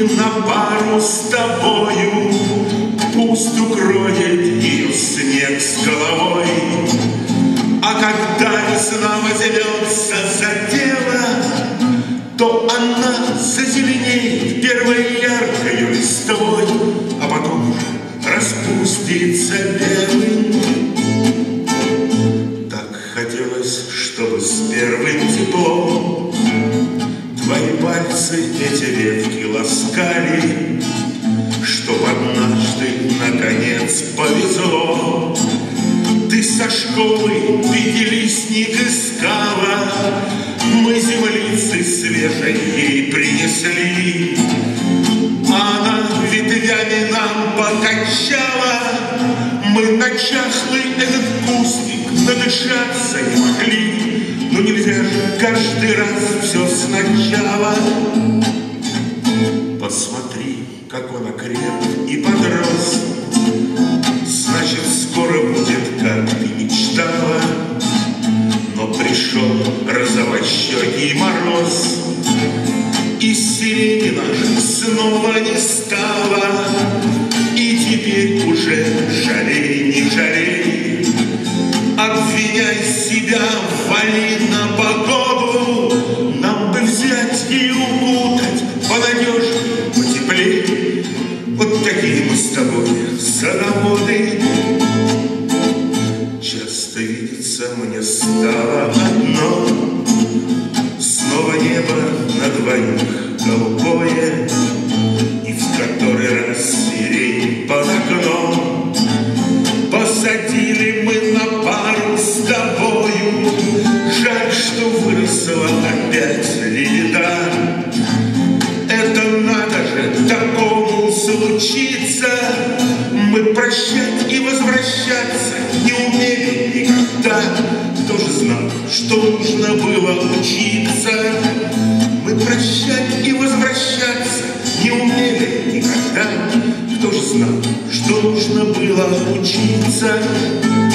на пару с тобою, пусть укроет ее снег с головой. А когда весна возьмется за дело, то она зазеленеет первой яркой листвой, а потом уже распустится белым. Так хотелось, чтобы с первым теплом твои пальцы эти ветки ласкали, чтоб однажды наконец повезло. Ты со школы пятилистник искала, мы землицы свежей ей принесли. Она ветвями нам покачала, мы на чахлый этот кустик надышаться не могли. Но нельзя же каждый раз все сначала. Посмотри, как он окреп и подрос, значит, скоро будет, как ты мечтала. Но пришел розовощекий мороз, и сирени нашей снова не стало. И теперь уже жалей, не жалей, обвиняй себя, вали на погоду. Нам бы взять и укутать понадежнее, потеплее. Вот такие мы с тобой садоводы. Часто видится мне стало одно, снова небо на двоих голубое, и в который раз сирень под окном. Посадили мы на пару с тобою, жаль, что выросла опять лида. Это надо же такому случиться, мы прощать и возвращаться не умели никогда. Кто же знал, что нужно было учиться? Мы прощать и возвращаться не умели никогда. Кто же знал, что нужно было учиться?